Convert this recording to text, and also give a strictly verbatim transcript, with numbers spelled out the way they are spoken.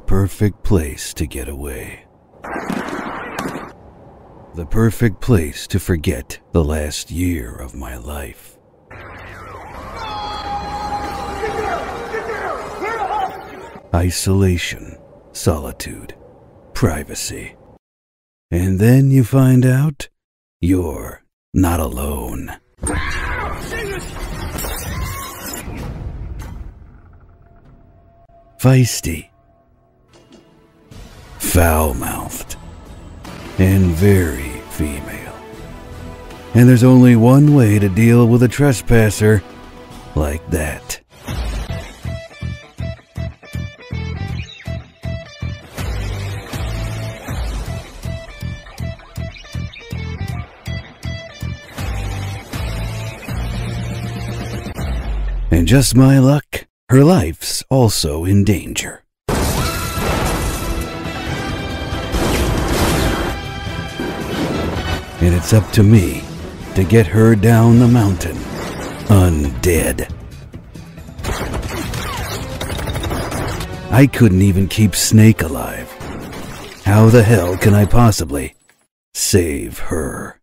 perfect place to get away. The perfect place to forget the last year of my life. Isolation, solitude, privacy. And then you find out you're not alone. Feisty, foul-mouthed, and very female. And there's only one way to deal with a trespasser like that. And just my luck, her life's also in danger. And it's up to me to get her down the mountain, undead. I couldn't even keep Snake alive. How the hell can I possibly save her?